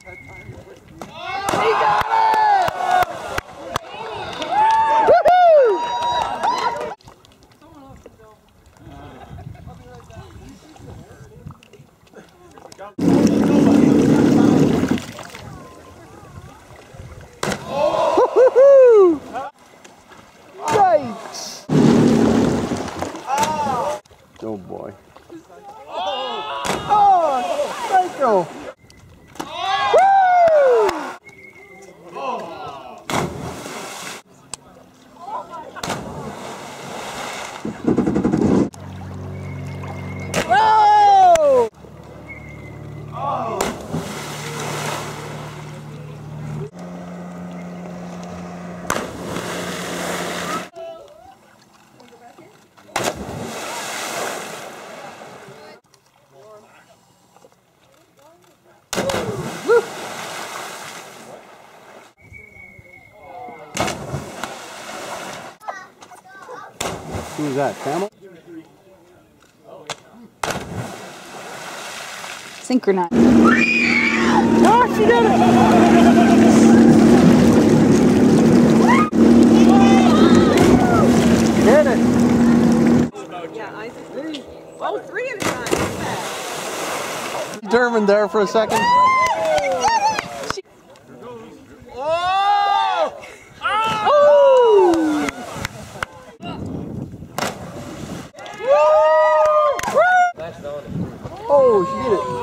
He got it! Woohoo! Woohoo! Yikes! Oh boy. Oh, psycho! Who's that, Camel? Synchronized. Oh, she did it! Did it! Yeah, I think. Oh, 3 at a time. Determined there for a second. Oh, she did it.